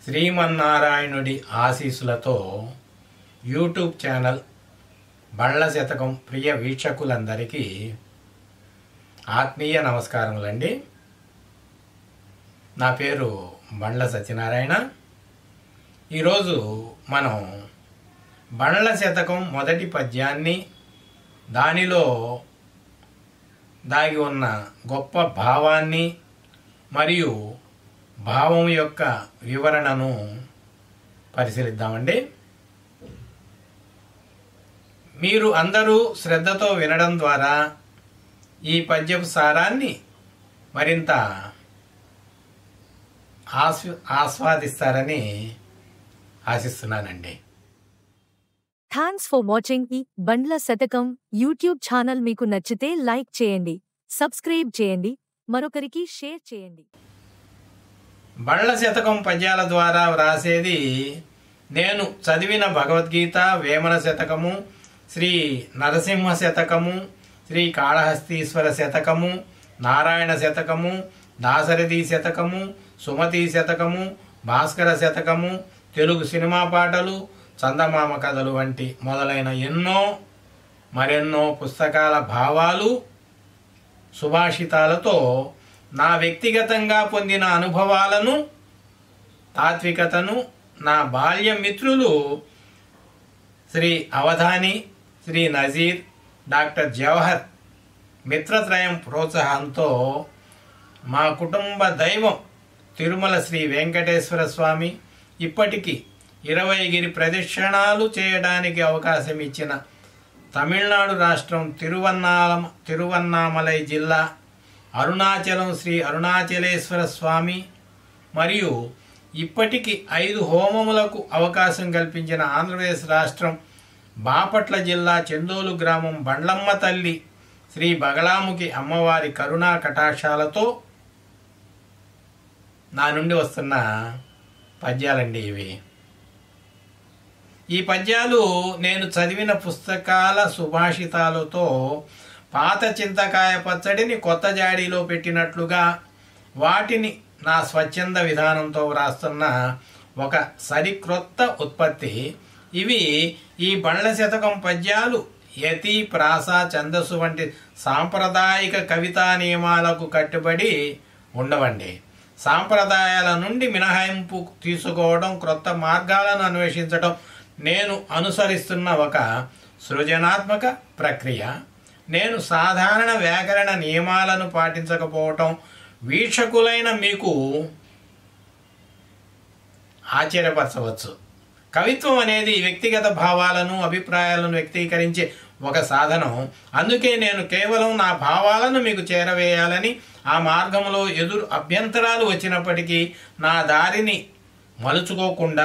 శ్రీమన్నారాయణుడి ఆశీస్సులతో YouTube channel బండ్ల శతకం ప్రియ వీక్షకులందరికీ ఆత్మీయ నమస్కారములండి. నా పేరు బండ్ల సత్యనారాయణ. ఈరోజు మనం బండ్ల శతకం మొదటి పద్యాన్ని, దానిలో దాగి ఉన్న గొప్ప భావాన్ని మరియు భావం యొక్క వివరణను పరిశీలిద్దామండి. మీరు అందరూ శ్రద్ధతో వినడం ద్వారా ఈ పద్యపు సారాన్ని మరింత ఆస్వాదిస్తారని ఆశిస్తున్నానండి. థ్యాంక్స్ ఫర్ వాచింగ్ ఈ బండ్ల శతకం యూట్యూబ్ ఛానల్. మీకు నచ్చితే లైక్ చేయండి, సబ్స్క్రైబ్ చేయండి, మరొకరికి షేర్ చేయండి. బండ్ల శతకం పద్యాల ద్వారా వ్రాసేది నేను చదివిన భగవద్గీత, వేమన శతకము, శ్రీ నరసింహ శతకము, శ్రీ కాళహస్తీశ్వర శతకము, నారాయణ శతకము, దాశరథి శతకము, సుమతి శతకము, భాస్కర శతకము, తెలుగు సినిమా పాటలు, చందమామ కథలు వంటి మొదలైన మరెన్నో పుస్తకాల భావాలు, సుభాషితాలతో నా వ్యక్తిగతంగా పొందిన అనుభవాలను, తాత్వికతను నా బాల్య మిత్రులు శ్రీ అవధాని, శ్రీ నజీర్, డాక్టర్ జవహర్ మిత్రత్రయం ప్రోత్సాహంతో మా కుటుంబ దైవం తిరుమల శ్రీ వెంకటేశ్వర స్వామి ఇప్పటికీ 20 గిరి ప్రదక్షిణాలు చేయడానికి అవకాశం ఇచ్చిన తమిళనాడు రాష్ట్రం తిరువన్నామలై జిల్లా అరుణాచలం శ్రీ అరుణాచలేశ్వర స్వామి మరియు ఇప్పటికి 5 హోమములకు అవకాశం కల్పించిన ఆంధ్రప్రదేశ్ రాష్ట్రం బాపట్ల జిల్లా చెందోలు గ్రామం బండ్లమ్మ తల్లి శ్రీ బగలాముఖి అమ్మవారి కరుణా కటాక్షాలతో నా నుండి వస్తున్న పద్యాలండి ఇవి. ఈ పద్యాలు నేను చదివిన పుస్తకాల సుభాషితాలతో పాత చింతకాయ పచ్చడిని కొత్త జాడీలో పెట్టినట్లుగా వాటిని నా స్వచ్ఛంద విధానంతో వ్రాస్తున్న ఒక సరిక్రొత్త ఉత్పత్తి. ఇవి ఈ బండ్ల శతకం పద్యాలు యతి, ప్రాస, ఛందస్సు వంటి సాంప్రదాయిక కవితా నియమాలకు కట్టుబడి ఉండవండి. సాంప్రదాయాల నుండి మినహాయింపు తీసుకోవడం, క్రొత్త మార్గాలను అన్వేషించడం నేను అనుసరిస్తున్న ఒక సృజనాత్మక ప్రక్రియ. నేను సాధారణ వ్యాకరణ నియమాలను పాటించకపోవటం వీక్షకులైన మీకు ఆశ్చర్యపరచవచ్చు. కవిత్వం అనేది వ్యక్తిగత భావాలను, అభిప్రాయాలను వ్యక్తీకరించే ఒక సాధనం. అందుకే నేను కేవలం నా భావాలను మీకు చేరవేయాలని, ఆ మార్గంలో ఎదురు అభ్యంతరాలు వచ్చినప్పటికీ నా దారిని మలుచుకోకుండా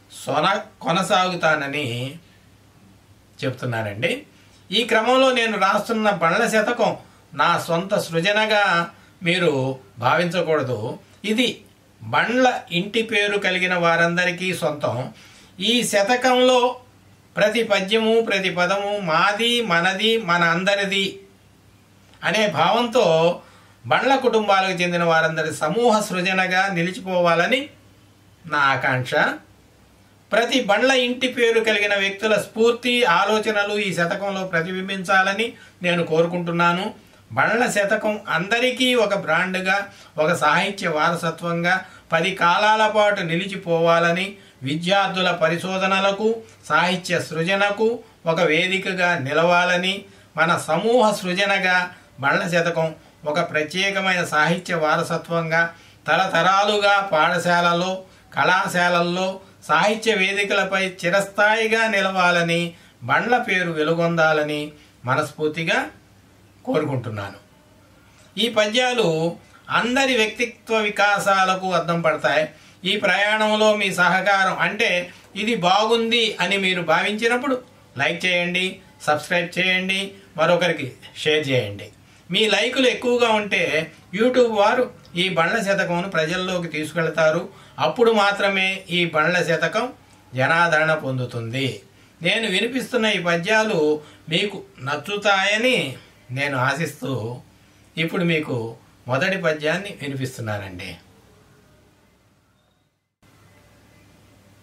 కొనసాగుతానని చెప్తున్నానండి. ఈ క్రమంలో నేను రాస్తున్న బండ్ల శతకం నా సొంత సృజనగా మీరు భావించకూడదు. ఇది బండ్ల ఇంటి పేరు కలిగిన వారందరికీ సొంతం. ఈ శతకంలో ప్రతి పద్యము, ప్రతి పదము మాది, మనది, మన అందరిది అనే భావంతో బండ్ల కుటుంబాలకు చెందిన వారందరి సమూహ సృజనగా నిలిచిపోవాలని నా ఆకాంక్ష. ప్రతి బండ్ల ఇంటి పేరు కలిగిన వ్యక్తుల స్ఫూర్తి, ఆలోచనలు ఈ శతకంలో ప్రతిబింబించాలని నేను కోరుకుంటున్నాను. బండ్ల శతకం అందరికీ ఒక బ్రాండ్గా, ఒక సాహిత్య వారసత్వంగా 10 కాలాల పాటు నిలిచిపోవాలని, విద్యార్థుల పరిశోధనలకు, సాహిత్య సృజనకు ఒక వేదికగా నిలవాలని, మన సమూహ సృజనగా బండ్ల శతకం ఒక ప్రత్యేకమైన సాహిత్య వారసత్వంగా తరతరాలుగా పాఠశాలలో, కళాశాలల్లో, సాహిత్య వేదికలపై చిరస్థాయిగా నిలవాలని, బండ్ల పేరు వెలుగొందాలని మనస్ఫూర్తిగా కోరుకుంటున్నాను. ఈ పద్యాలు అందరి వ్యక్తిత్వ వికాసాలకు అద్దం పడతాయి. ఈ ప్రయాణంలో మీ సహకారం, అంటే ఇది బాగుంది అని మీరు భావించినప్పుడు లైక్ చేయండి, సబ్స్క్రైబ్ చేయండి, మరొకరికి షేర్ చేయండి. మీ లైకులు ఎక్కువగా ఉంటే యూట్యూబ్ వారు ఈ బండ్ల శతకంను ప్రజల్లోకి తీసుకెళ్తారు. అప్పుడు మాత్రమే ఈ బండ్ల శతకం జనాదరణ పొందుతుంది. నేను వినిపిస్తున్న ఈ పద్యాలు మీకు నచ్చుతాయని నేను ఆశిస్తూ ఇప్పుడు మీకు మొదటి పద్యాన్ని వినిపిస్తున్నానండి.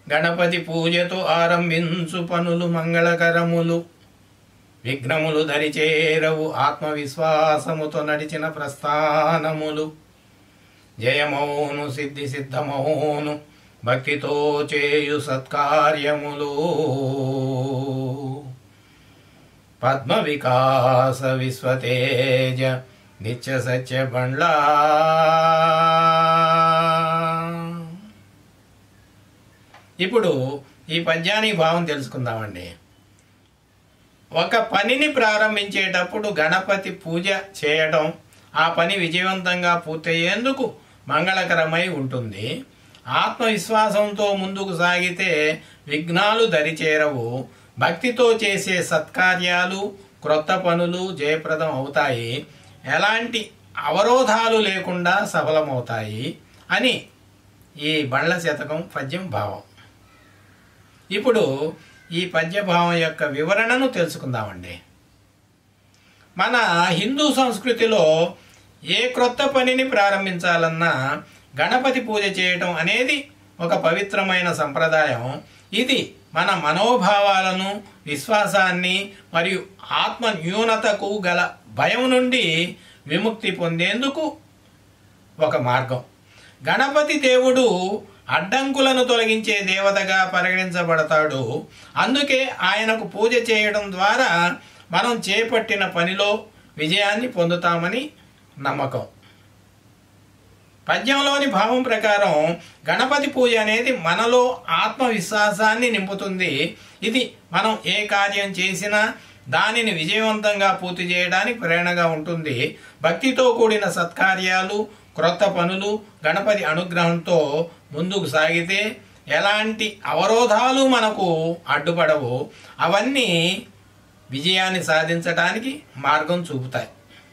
గణపతి పూజతో ఆరంభించు పనులు మంగళకరములు, విఘ్నములు దరిచేరవు ఆత్మవిశ్వాసముతో నడిచిన ప్రస్థానములు. జయమౌను సిద్ధి సిద్ధమౌను భక్తితో చేయు సత్కార్యములు. పద్మ వికాస విశ్వతేజ నిత్య సత్య బండ్లా. ఇప్పుడు ఈ పద్యానికి భావం తెలుసుకుందామండి. ఒక పనిని ప్రారంభించేటప్పుడు గణపతి పూజ చేయడం ఆ పని విజయవంతంగా పూర్తయ్యేందుకు మంగళకరమై ఉంటుంది. ఆత్మవిశ్వాసంతో ముందుకు సాగితే విఘ్నాలు దరిచేరవు. భక్తితో చేసే సత్కార్యాలు, క్రొత్త పనులు జయప్రదం అవుతాయి. ఎలాంటి అవరోధాలు లేకుండా సఫలమవుతాయి అని ఈ బండ్ల శతకం పద్యం భావం. ఇప్పుడు ఈ పద్యభావం యొక్క వివరణను తెలుసుకుందామండి. మన హిందూ సంస్కృతిలో ఏ క్రొత్త పనిని ప్రారంభించాలన్నా గణపతి పూజ చేయటం అనేది ఒక పవిత్రమైన సంప్రదాయం. ఇది మన మనోభావాలను, విశ్వాసాన్ని మరియు ఆత్మ న్యూనతకు గల భయం నుండి విముక్తి పొందేందుకు ఒక మార్గం. గణపతి దేవుడు అడ్డంకులను తొలగించే దేవతగా పరిగణించబడతాడు. అందుకే ఆయనకు పూజ చేయడం ద్వారా మనం చేపట్టిన పనిలో విజయాన్ని పొందుతామని నమ్మకం. పద్యంలోని భావం ప్రకారం గణపతి పూజ అనేది మనలో ఆత్మవిశ్వాసాన్ని నింపుతుంది. ఇది మనం ఏ కార్యం చేసినా దానిని విజయవంతంగా పూర్తి చేయడానికి ప్రేరణగా ఉంటుంది. భక్తితో కూడిన సత్కార్యాలు, క్రొత్త పనులు గణపతి అనుగ్రహంతో ముందుకు సాగితే ఎలాంటి అవరోధాలు మనకు అడ్డుపడవు. అవన్నీ విజయాన్ని సాధించడానికి మార్గం చూపుతాయి.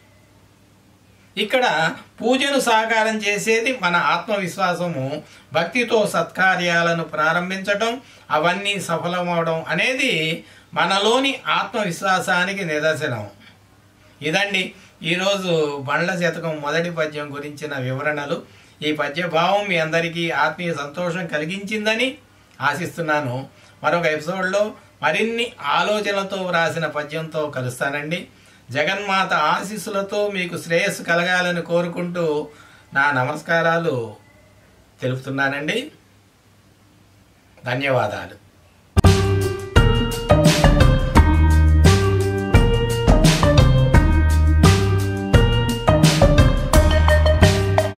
ఇక్కడ పూజను సాకారం చేసేది మన ఆత్మవిశ్వాసము. భక్తితో సత్కార్యాలను ప్రారంభించటం, అవన్నీ సఫలమవడం అనేది మనలోని ఆత్మవిశ్వాసానికి నిదర్శనం. ఇదండి ఈరోజు బండ్ల శతకం మొదటి పద్యం గురించిన వివరణలు. ఈ పద్య భావం మీ అందరికీ ఆత్మీయ సంతోషం కలిగించిందని ఆశిస్తున్నాను. మరొక ఎపిసోడ్లో మరిన్ని ఆలోచనలతో వ్రాసిన పద్యంతో కలుస్తానండి. జగన్మాత ఆశీస్సులతో మీకు శ్రేయస్సు కలగాలని కోరుకుంటూ నా నమస్కారాలు తెలుపుతున్నానండి. ధన్యవాదాలు.